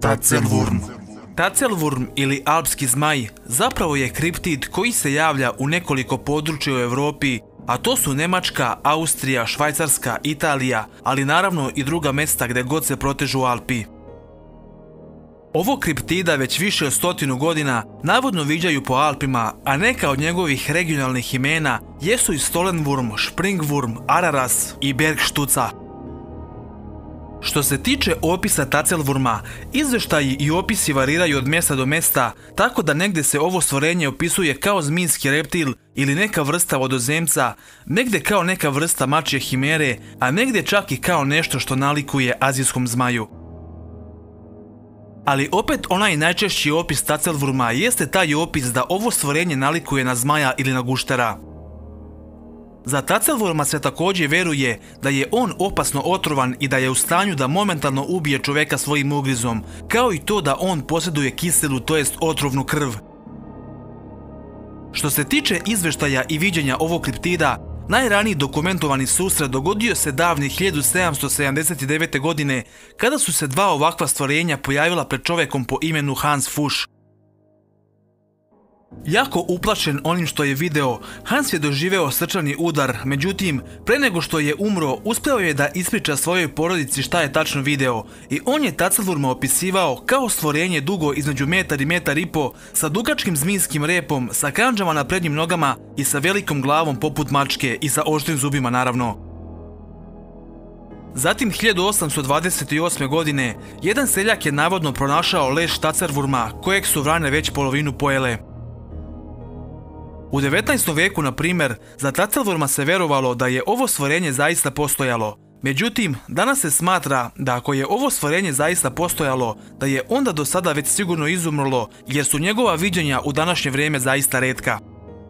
Tacelwurm. Tacelwurm ili alpski zmaj zapravo je kriptid koji se javlja u nekoliko područja u Europi, a to su Njemačka, Austrija, Švajcarska, Italija, ali naravno i druga mjesta gdje god se protežu Alpi. Ovog kriptida već više od 100 godina navodno viđaju po Alpima, a neka od njegovih regionalnih imena jesu i Stolenwurm, Springwurm, Araras i Bergstuca. Što se tiče opisa Tacelwurma, izvještaji i opisi variraju od mjesta do mjesta, tako da negdje se ovo stvorenje opisuje kao zmijski reptil ili neka vrsta vodozemca, negdje kao neka vrsta mačje himere, a negdje čak i kao nešto što nalikuje azijskom zmaju. Ali opet onaj najčešći opis Tacelwurma jeste taj opis da ovo stvorenje nalikuje na zmaja ili na guštera. Za Tacelwurma se također vjeruje da je on opasno otrovan i da je u stanju da momentalno ubije čovjeka svojim ugrizom, kao i to da on posjeduje kiselu, to jest otrovnu krv. Što se tiče izvještaja i viđenja ovog kriptida, najraniji dokumentovani susret dogodio se davne 1779. godine kada su se dva ovakva stvorenja pojavila pred čovjekom po imenu Hans Fuchs. Jako uplašen onim što je video, Hans je doživeo srčani udar, međutim, pre nego što je umro, uspeo je da ispriča svojoj porodici šta je tačno video i on je Tacelwurma opisivao kao stvorenje dugo između metar i metar i po, sa dugačkim zmijskim repom, sa kandžama na prednjim nogama i sa velikom glavom poput mačke i sa oštrim zubima naravno. Zatim 1828. godine, jedan seljak je navodno pronašao leš Tacelwurma kojeg su vrane već polovinu pojele. U 19. veku, na primjer, za Tacelwurma se vjerovalo da je ovo stvorenje zaista postojalo. Međutim, danas se smatra da ako je ovo stvorenje zaista postojalo, da je onda do sada već sigurno izumrlo, jer su njegova viđenja u današnje vrijeme zaista retka.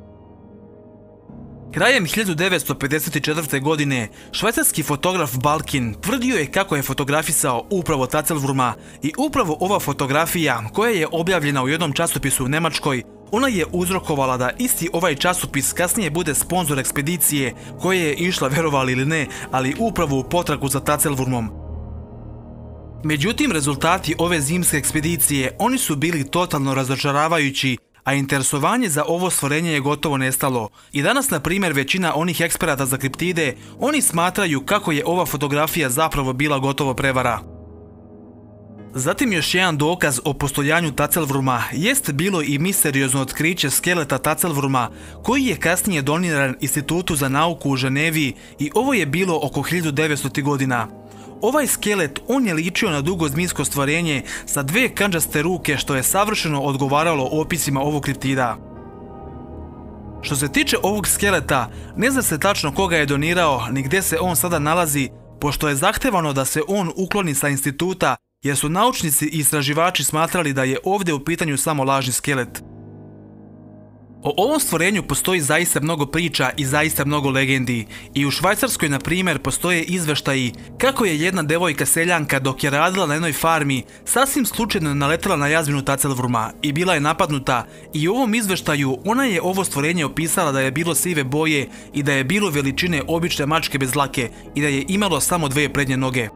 Krajem 1954. godine, švajcarski fotograf Balkin tvrdio je kako je fotografisao upravo Tacelwurma i upravo ova fotografija, koja je objavljena u jednom časopisu u Njemačkoj, ona je uzrokovala da isti ovaj časopis kasnije bude sponzor ekspedicije koja je išla, verovali ili ne, ali upravo u potragu za Tacelwurmom. Međutim, rezultati ove zimske ekspedicije oni su bili totalno razočaravajući, a interesovanje za ovo stvorenje je gotovo nestalo. I danas, na primjer, većina onih eksperata za kriptide, oni smatraju kako je ova fotografija zapravo bila gotovo prevara. Zatim još jedan dokaz o postojanju Tacelwurma jest bilo i misteriozno otkriće skeleta Tacelwurma koji je kasnije doniran Institutu za nauku u Ženevi i ovo je bilo oko 1900. godina. Ovaj skelet on je ličio na dugo zmijsko stvorenje sa dve kandžaste ruke što je savršeno odgovaralo opisima ovog kriptida. Što se tiče ovog skeleta, ne zna se tačno koga je donirao ni gdje se on sada nalazi, pošto je zahtevano da se on ukloni sa instituta jer su naučnici i istraživači smatrali da je ovdje u pitanju samo lažni skelet. O ovom stvorenju postoji zaista mnogo priča i zaista mnogo legendi i u Švajcarskoj, na primjer, postoje izveštaji kako je jedna devojka seljanka dok je radila na jednoj farmi sasvim slučajno naletela na jazminu Tacelwurma i bila je napadnuta i u ovom izveštaju ona je ovo stvorenje opisala da je bilo sive boje i da je bilo veličine obične mačke bez dlake i da je imalo samo dve prednje noge.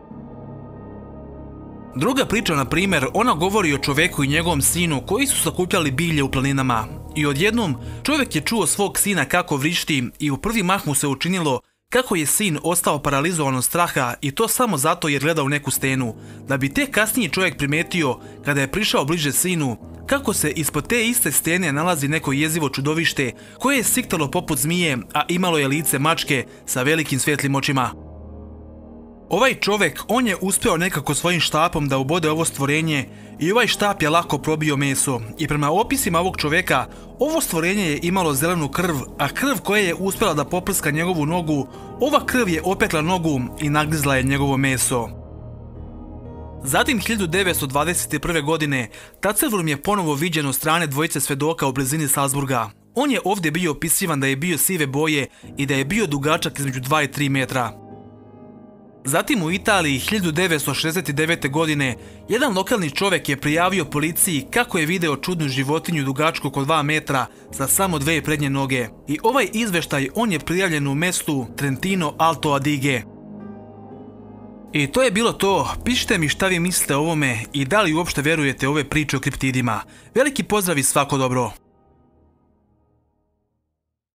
Druga priča, na primjer, ona govori o čovjeku i njegovom sinu koji su sakupljali bilje u planinama. I odjednom čovjek je čuo svog sina kako vrišti i u prvi mah mu se učinilo kako je sin ostao paralizovan od straha i to samo zato jer gleda u neku stenu. Da bi tek kasnije čovjek primetio, kada je prišao bliže sinu, kako se ispod te iste stene nalazi neko jezivo čudovište koje je siktalo poput zmije, a imalo je lice mačke sa velikim svijetlim očima. Ovaj čovjek, on je uspio nekako svojim štapom da ubode ovo stvorenje i ovaj štap je lako probio meso i prema opisima ovog čovjeka, ovo stvorenje je imalo zelenu krv, a krv koja je uspjela da poprska njegovu nogu, ova krv je opekla nogu i nagrizla je njegovo meso. Zatim 1921. godine Tacelwurm je ponovo viđen od strane dvojice svedoka u blizini Salzburga. On je ovdje bio opisivan da je bio sive boje i da je bio dugačak između 2 i 3 metra. Zatim u Italiji 1969. godine jedan lokalni čovjek je prijavio policiji kako je video čudnu životinju dugačku oko 2 metra sa samo dve prednje noge. I ovaj izveštaj on je prijavljen u mjestu Trentino Alto Adige. I to je bilo to, pišite mi šta vi mislite o ovome i da li uopšte vjerujete ove priče o kriptidima. Veliki pozdrav i svako dobro!